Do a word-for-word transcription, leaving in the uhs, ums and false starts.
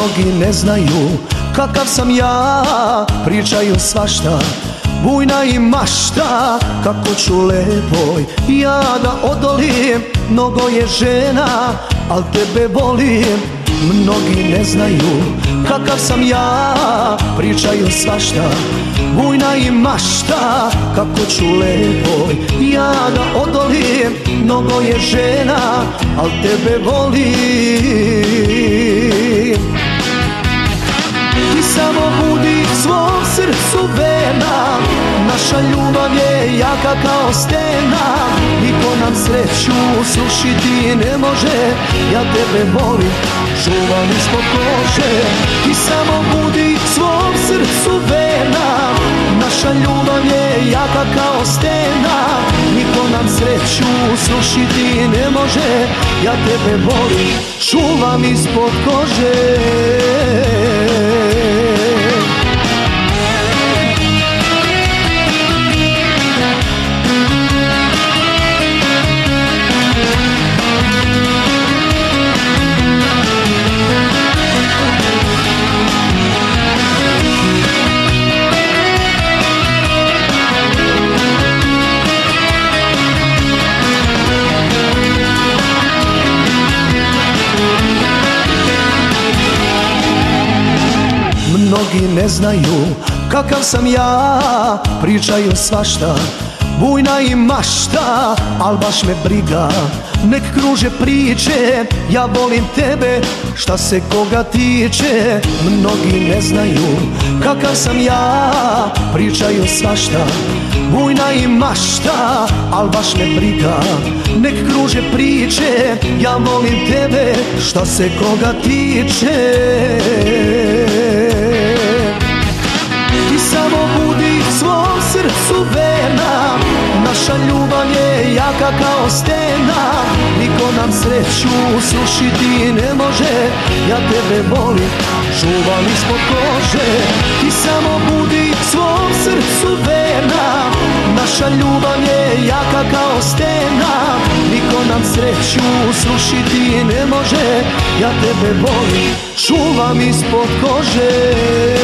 Mnogi ne znaju kakav sam ja, pričaju svašta, bujna i mašta. Kako ću lepoj ja da odolim, mnogo je žena, al tebe volim. Mnogi ne znaju kakav sam ja, pričaju svašta, bujna i mašta. Kako ću lepoj ja da odolim, mnogo je žena, al tebe volim. Ti samo budi svom srcu verna, naša ljubav je jaka kao stena. Niko nam sreću srušiti ne može, ja tebe volim, čuvam ispod kože. Ti samo budi svom srcu verna, naša ljubav je jaka kao stena. Niko nam sreću srušiti ne može, ja tebe volim, čuvam ispod kože. Mnogi ne znaju kakav sam ja, pričaju svašta, bujna i mašta. Al baš me briga, nek kruže priče, ja volim tebe šta se koga tiče. Mnogi ne znaju kakav sam ja, pričaju svašta, bujna i mašta. Al baš me briga, nek kruže priče, ja volim tebe šta se koga tiče. Ti samo budi svom srcu verna, naša ljubav je jaka kao stena. Niko nam sreću srušiti ne može, ja tebe volim, čuvam ispod kože. Ti samo budi svom srcu verna, naša ljubav je jaka kao stena. Niko nam sreću srušiti ne može, ja tebe volim, čuvam ispod kože.